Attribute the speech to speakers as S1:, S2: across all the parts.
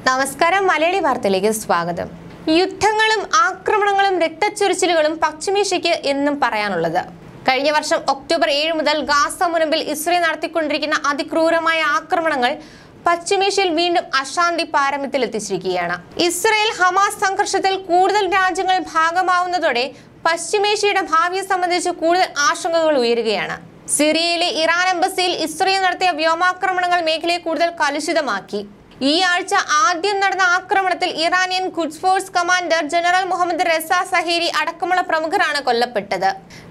S1: നമസ്കാരം, മലയാളി വാർത്തയിലേക്ക് സ്വാഗതം. യുദ്ധങ്ങളും ആക്രമണങ്ങളും രക്തച്ചൊരിച്ചിലുകളും പശ്ചിമേഷ്യയ്ക്ക് എന്നും പറയാനുള്ളത്. കഴിഞ്ഞ വർഷം ഒക്ടോബർ 7 മുതൽ ഗാസ മുനമ്പിൽ ഇസ്രയേൽ നടത്തിക്കൊണ്ടിരിക്കുന്ന അതിക്രൂരമായ ആക്രമണങ്ങൾ പശ്ചിമേഷ്യയിൽ വീണ്ടും അശാന്തി പാരമ്യത്തിലെത്തിച്ചിരിക്കുകയാണ്. ഇസ്രയേൽ ഹമാസ് സംഘർഷത്തിൽ കൂടുതൽ രാജ്യങ്ങൾ ഭാഗമാവുന്നതോടെ പശ്ചിമേഷ്യയുടെ ഭാവിയെ സംബന്ധിച്ച് കൂടുതൽ ആശങ്കകൾ ഉയരുകയാണ്. സിറിയയിലെ ഇറാൻ എംബസിയിൽ ഇസ്രയേൽ നടത്തിയ വ്യോമാക്രമണങ്ങൾ മേഖലയെ കൂടുതൽ കലുഷിതമാക്കി. ഈ ആഴ്ച ആദ്യം നടന്ന ആക്രമണത്തിൽ Iranian Quds force commander general Mohammad Reza Zahedi അടക്കമുള്ള പ്രമുഖരാണ് കൊല്ലപ്പെട്ടത്.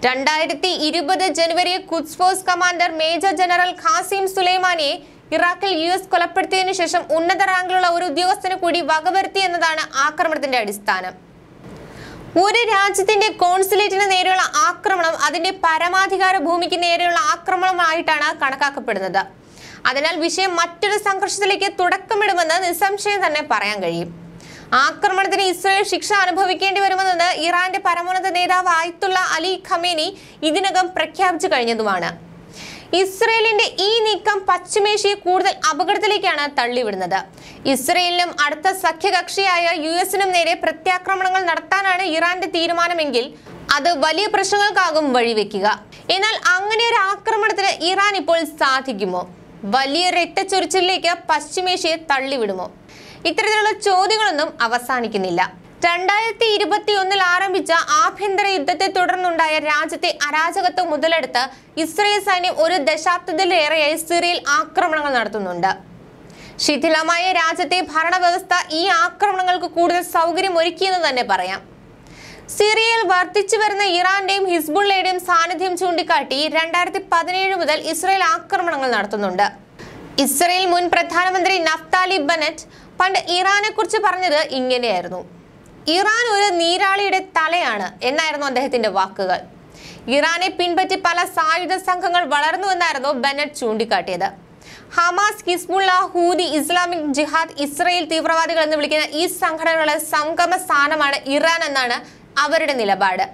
S1: 2020 ജനുവരിയിൽ Quds force commander major general Qasim സുലൈമാനിയെ ഇറാഖിൽ US കൊലപ്പെടുത്തിയതിനു ശേഷം ഉന്നത റാങ്കിലുള്ള ഒരു ഉദ്യോഗസ്ഥന് കൂടി വകവരുത്തി എന്നതാണ് ആക്രമണത്തിന്റെ അടിസ്ഥാനം. ഒരു രാജ്യത്തിന്റെ കോൺസുലേറ്റിന് നേരെയുള്ള ആക്രമണം അതിന്റെ പരമാധികാര ഭൂമിക്ക് നേരെയുള്ള ആക്രമണമായിട്ടാണ് കണക്കാക്കപ്പെടുന്നത്. അതിനാൽ വിഷയം മറ്റൊരു സംഘർഷത്തിലേക്ക് തുടക്കമിടുമെന്ന് നിസ്സംശയം തന്നെ പറയാൻ കഴിയും. ആക്രമണത്തിന് ഇസ്രയേൽ ശിക്ഷ അനുഭവിക്കേണ്ടി വരുമെന്നത് ഇറാന്റെ പരമോന്നത നേതാവ് ആയത്തുള്ള അലി ഖമേനി ഇതിനകം പ്രഖ്യാപിച്ചു കഴിഞ്ഞതുമാണ്. ഇസ്രയേലിന്റെ ഈ നീക്കം പശ്ചിമേഷ്യയെ കൂടുതൽ അപകടത്തിലേക്കാണ് തള്ളിവിടുന്നത്. ഇസ്രയേലിനും അടുത്ത സഖ്യകക്ഷിയായ US-നും നേരെ പ്രത്യാക്രമണങ്ങൾ നടത്താനാണ് ഇറാന്റെ തീരുമാനമെങ്കിൽ അത് വലിയ പ്രശ്നങ്ങൾക്കാകും വഴിവെക്കുക. എന്നാൽ അങ്ങനെ ഒരു ആക്രമണത്തിന് ഇറാൻ ഇപ്പോൾ സാധിക്കുമോ? വലിയ രക്തച്ചൊരിച്ചിലേക്ക് പശ്ചിമേഷ്യയെ തള്ളിവിടുമോ? ഇത്തരത്തിലുള്ള ചോദ്യങ്ങളൊന്നും അവസാനിക്കുന്നില്ല. 2021 ആരംഭിച്ച ആഭ്യന്തര യുദ്ധത്തെ തുടർന്നുണ്ടായ രാജ്യത്തെ അരാജകത്വം മുതലെടുത്ത് ഇസ്രയേൽ സൈന്യം ഒരു ദശാബ്ദത്തിലേറെയായി സിറിയയിൽ ആക്രമണങ്ങൾ നടത്തുന്നുണ്ട്. ശിഥിലമായ രാജ്യത്തെ ഭരണവ്യവസ്ഥ ഈ ആക്രമണങ്ങൾക്ക് കൂടുതൽ സൗകര്യം ഒരുക്കിയെന്ന് തന്നെ പറയാം. സിറിയയിൽ വർദ്ധിച്ചു വരുന്ന ഇറാന്റെയും ഹിസ്ബുള്ളയുടെയും സാന്നിധ്യം ചൂണ്ടിക്കാട്ടി 2017 മുതൽ ഇസ്രയേൽ ആക്രമണങ്ങൾ നടത്തുന്നുണ്ട്. ഇസ്രയേൽ മുൻ പ്രധാനമന്ത്രി നഫ്താലി ബെന്നറ്റ് പണ്ട് ഇറാനെ കുറിച്ച് പറഞ്ഞത് ഇങ്ങനെയായിരുന്നു: ഇറാൻ ഒരു നീരാളിയുടെ തലയാണ് എന്നായിരുന്നു അദ്ദേഹത്തിന്റെ വാക്കുകൾ. ഇറാനെ പിൻപറ്റി പല സായുധ സംഘങ്ങൾ വളർന്നു എന്നായിരുന്നു ബെന്നറ്റ് ചൂണ്ടിക്കാട്ടിയത്. Hamas, Hezbollah, Houthi, Islamic Jihad, Israel തീവ്രവാദികൾ എന്ന് വിളിക്കുന്ന ഈ സംഘടനകളുടെ സംഗമ സ്ഥാനമാണ് ഇറാൻ എന്നാണ് അവരുടെ നിലപാട്.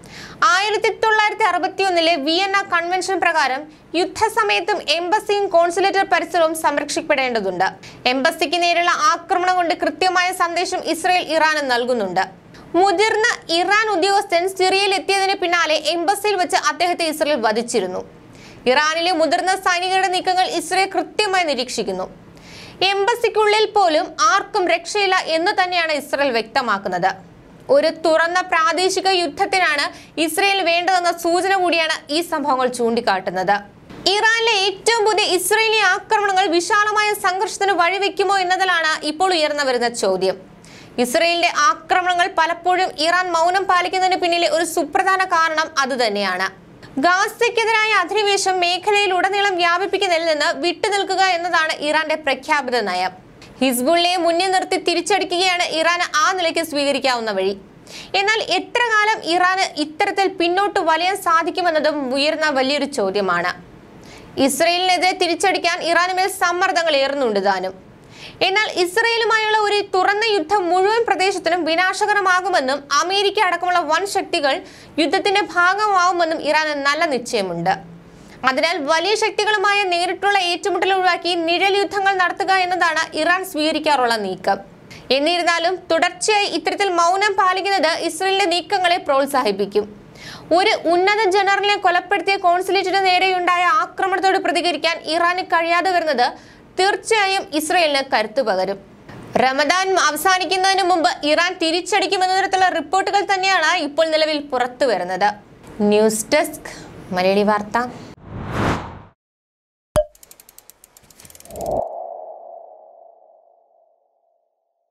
S1: 1961 വിയന്ന കൺവെൻഷൻ പ്രകാരം യുദ്ധസമയത്തും എംബസിയും കോൺസുലേറ്റ് പരിസരവും സംരക്ഷിക്കപ്പെടേണ്ടതുണ്ട്. എംബസിക്ക് നേരെയുള്ള ആക്രമണം കൊണ്ട് കൃത്യമായ സന്ദേശം ഇസ്രയേൽ ഇറാന് നൽകുന്നുണ്ട്. മുതിർന്ന ഇറാൻ ഉദ്യോഗസ്ഥൻ സിറിയയിൽ എത്തിയതിന് പിന്നാലെ എംബസിയിൽ വെച്ച് അദ്ദേഹത്തെ ഇസ്രയേൽ വധിച്ചിരുന്നു. ഇറാനിലെ മുതിർന്ന സൈനികരുടെ നീക്കങ്ങൾ ഇസ്രയേൽ കൃത്യമായി നിരീക്ഷിക്കുന്നു. എംബസിക്കുള്ളിൽ പോലും ആർക്കും രക്ഷയില്ല എന്ന് തന്നെയാണ് ഇസ്രയേൽ വ്യക്തമാക്കുന്നത്. ഒരു തുറന്ന പ്രാദേശിക യുദ്ധത്തിനാണ് ഇസ്രയേൽ വേണ്ടതെന്ന സൂചന കൂടിയാണ് ഈ സംഭവങ്ങൾ ചൂണ്ടിക്കാട്ടുന്നത്. ഇറാനിലെ ഏറ്റവും പുതിയ ഇസ്രയേലി ആക്രമണങ്ങൾ വിശാലമായ സംഘർഷത്തിന് വഴിവെക്കുമോ എന്നതിലാണ് ഇപ്പോൾ ഉയർന്നു വരുന്ന ചോദ്യം. ഇസ്രയേലിന്റെ ആക്രമണങ്ങൾ പലപ്പോഴും ഇറാൻ മൗനം പാലിക്കുന്നതിന് പിന്നിലെ ഒരു സുപ്രധാന കാരണം അതുതന്നെയാണ്. ഗാസയ്ക്കെതിരായ അധിനിവേശം മേഖലയിലുടനീളം വ്യാപിപ്പിക്കുന്നതിൽ നിന്ന് വിട്ടുനിൽക്കുക എന്നതാണ് ഇറാന്റെ പ്രഖ്യാപിത നയം. ഹിസ്ബുള്ളയെ മുന്നിൽ നിർത്തി തിരിച്ചടിക്കുകയാണ് ഇറാന് ആ നിലയ്ക്ക് സ്വീകരിക്കാവുന്ന വഴി. എന്നാൽ എത്ര കാലം ഇറാന് ഇത്തരത്തിൽ പിന്നോട്ട് വലിയാൻ സാധിക്കുമെന്നതും ഉയർന്ന വലിയൊരു ചോദ്യമാണ്. ഇസ്രയേലിനെതിരെ തിരിച്ചടിക്കാൻ ഇറാനുമേൽ സമ്മർദ്ദങ്ങൾ ഏറുന്നുണ്ട് താനും. എന്നാൽ ഇസ്രയേലുമായുള്ള ഒരു തുറന്ന യുദ്ധം മുഴുവൻ പ്രദേശത്തിനും വിനാശകരമാകുമെന്നും അമേരിക്ക അടക്കമുള്ള വൻ ശക്തികൾ യുദ്ധത്തിന്റെ ഭാഗമാവുമെന്നും ഇറാന് നല്ല നിശ്ചയമുണ്ട്. അതിനാൽ വലിയ ശക്തികളുമായ നേരിട്ടുള്ള ഏറ്റുമുട്ടൽ ഒഴിവാക്കി നിഴൽ യുദ്ധങ്ങൾ നടത്തുക എന്നതാണ് ഇറാൻ സ്വീകരിക്കാറുള്ള നീക്കം. എന്നിരുന്നാലും തുടർച്ചയായി ഇത്തരത്തിൽ മൗനം പാലിക്കുന്നത് ഇസ്രയേലിന്റെ നീക്കങ്ങളെ പ്രോത്സാഹിപ്പിക്കും. ഒരു ഉന്നത ജനറലിനെ കൊലപ്പെടുത്തിയ കോൺസുലേറ്റിന് നേരെയുണ്ടായ ആക്രമണത്തോട് പ്രതികരിക്കാൻ ഇറാന് കഴിയാതെ വരുന്നത് തീർച്ചയായും ഇസ്രയേലിന് കരുത്തു പകരും. റമദാൻ അവസാനിക്കുന്നതിന് മുമ്പ് ഇറാൻ തിരിച്ചടിക്കുമെന്ന തരത്തിലുള്ള റിപ്പോർട്ടുകൾ തന്നെയാണ് ഇപ്പോൾ നിലവിൽ പുറത്തു വരുന്നത്. ന്യൂസ് ഡെസ്ക്, മലയാളി വാർത്ത.